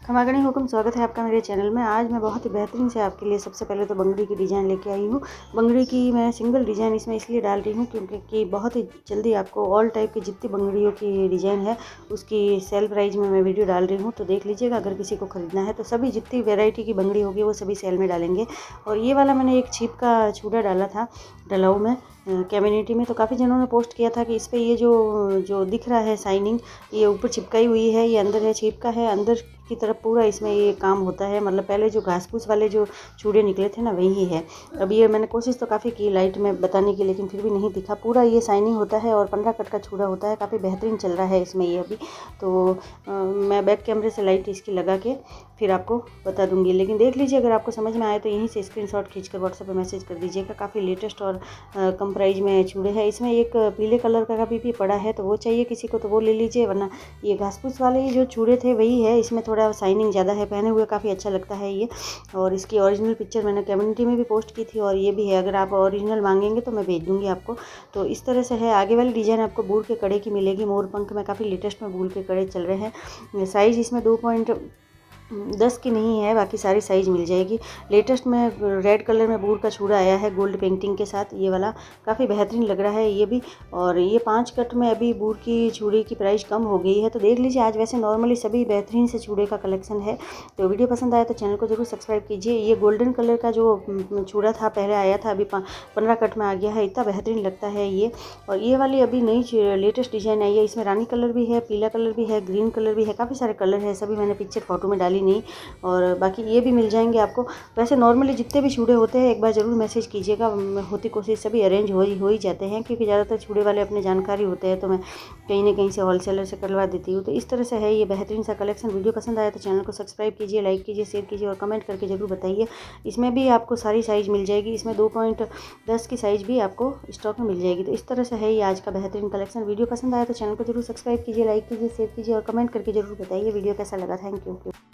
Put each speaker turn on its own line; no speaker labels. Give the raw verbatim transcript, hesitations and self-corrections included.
खमागणी हुक्म, स्वागत है आपका मेरे चैनल में। आज मैं बहुत ही बेहतरीन से आपके लिए सबसे पहले तो बंगड़ी की डिज़ाइन लेके आई हूँ। बंगड़ी की मैं सिंगल डिज़ाइन इसमें इसलिए डाल रही हूँ क्योंकि कि बहुत ही जल्दी आपको ऑल टाइप की जितनी बंगड़ियों की डिज़ाइन है उसकी सेल प्राइस में मैं वीडियो डाल रही हूँ, तो देख लीजिएगा। अगर किसी को ख़रीदना है तो सभी जितनी वेराइटी की बंगड़ी होगी वो सभी सेल में डालेंगे। और ये वाला मैंने एक छिप का चूड़ा डाला था डलाऊ में कम्युनिटी में, तो काफ़ी जनों ने पोस्ट किया था कि इस पर ये जो जो दिख रहा है साइनिंग, ये ऊपर चिपकाई हुई है, ये अंदर है छिप का है, अंदर की तरफ पूरा इसमें ये काम होता है। मतलब पहले जो घास फूस वाले जो चूड़े निकले थे ना वही है। अब ये मैंने कोशिश तो काफ़ी की लाइट में बताने की, लेकिन फिर भी नहीं दिखा। पूरा ये साइनिंग होता है और पंद्रह कट का चूड़ा होता है। काफ़ी बेहतरीन चल रहा है इसमें ये अभी। तो आ, मैं बैक कैमरे से लाइट इसकी लगा के फिर आपको बता दूंगी, लेकिन देख लीजिए। अगर आपको समझ में आए तो यहीं से स्क्रीनशॉट खींचकर व्हाट्सएप पे मैसेज कर दीजिएगा। काफ़ी लेटेस्ट और आ, कम प्राइस में चूड़े हैं। इसमें एक पीले कलर का भी, भी पड़ा है, तो वो चाहिए किसी को तो वो ले लीजिए, वरना ये घास फूस वाले जो चूड़े थे वही है। इसमें थोड़ा साइनिंग ज़्यादा है, पहने हुए काफ़ी अच्छा लगता है ये। और इसकी ओरिजिनल पिक्चर मैंने कम्युनिटी में भी पोस्ट की थी और ये भी है। अगर आप ओरिजिनल मांगेंगे तो मैं भेज दूँगी आपको। तो इस तरह से है। आगे वाली डिज़ाइन आपको बूढ़ के कड़े की मिलेगी। मोर पंख में काफ़ी लेटेस्ट में बूढ़ के कड़े चल रहे हैं। साइज़ इसमें दो पॉइंट दस की नहीं है, बाकी सारी साइज़ मिल जाएगी। लेटेस्ट में रेड कलर में बूढ़ का चूड़ा आया है गोल्ड पेंटिंग के साथ, ये वाला काफ़ी बेहतरीन लग रहा है ये भी। और ये पाँच कट में अभी बूढ़ की चूड़ी की प्राइस कम हो गई है, तो देख लीजिए। आज वैसे नॉर्मली सभी बेहतरीन से चूड़े का कलेक्शन है। तो वीडियो पसंद आया तो चैनल को जरूर सब्सक्राइब कीजिए। ये गोल्डन कलर का जो चूड़ा था पहले आया था, अभी पंद्रह कट में आ गया है। इतना बेहतरीन लगता है ये। और ये वाली अभी नई लेटेस्ट डिज़ाइन आई है। इसमें रानी कलर भी है, पीला कलर भी है, ग्रीन कलर भी है, काफ़ी सारे कलर है। सभी मैंने पिक्चर फोटो में डाली नहीं, और बाकी ये भी मिल जाएंगे आपको। वैसे नॉर्मली जितने भी चूड़े होते हैं एक बार ज़रूर मैसेज कीजिएगा। होती कोशिश सभी अरेंज हो ही हो ही जाते हैं, क्योंकि ज़्यादातर चूड़े वाले अपने जानकारी होते हैं, तो मैं कहीं ना कहीं से होलसेलर से करवा देती हूँ। तो इस तरह से है ये बेहतरीन सा कलेक्शन। वीडियो पसंद आया तो चैनल को सब्सक्राइब कीजिए, लाइक कीजिए, शेयर कीजिए और कमेंट करके ज़रूर बताइए। इसमें भी आपको सारी साइज़ मिल जाएगी। इसमें दो पॉइंट दस की साइज़ भी आपको स्टॉक में मिल जाएगी। तो इस तरह से है ये आज का बेहतरीन कलेक्शन। वीडियो पसंद आया तो चैनल को जरूर सब्सक्राइब कीजिए, लाइक कीजिए, शेयर कीजिए और कमेंट करके जरूर बताइए वीडियो कैसा लगा। Thank you.